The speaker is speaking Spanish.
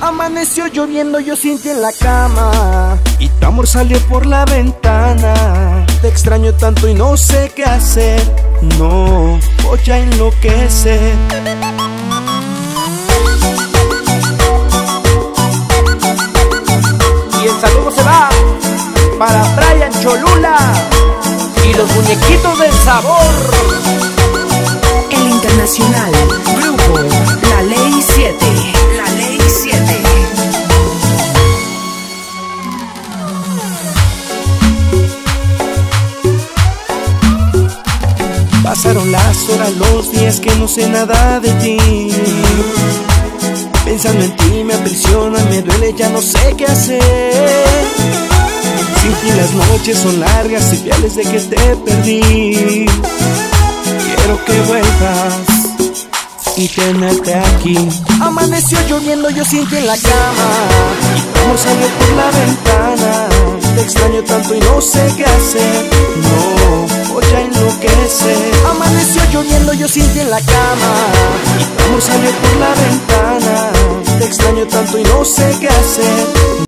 Amaneció lloviendo, yo sin ti en la cama y tu amor salió por la ventana. Te extraño tanto y no sé qué hacer. No, voy a enloquecer. Y el saludo se va para Brian Cholula y los muñequitos del sabor. El internacional grupo La Ley 7. La Ley 7. Pasaron las horas, los días que no sé nada de ti. Pensando en ti me aprisiona, me duele, ya no sé qué hacer. Sin ti las noches son largas, señales de que te perdí. Quiero que vuelvas y tenerte aquí. Amaneció lloviendo, yo sin ti en la cama y tu amor salió por la ventana. Te extraño tanto y no sé qué hacer. No, voy a enloquecer. Amaneció lloviendo, yo sin ti en la cama y tu amor salió por la ventana. Te extraño tanto y no sé qué hacer.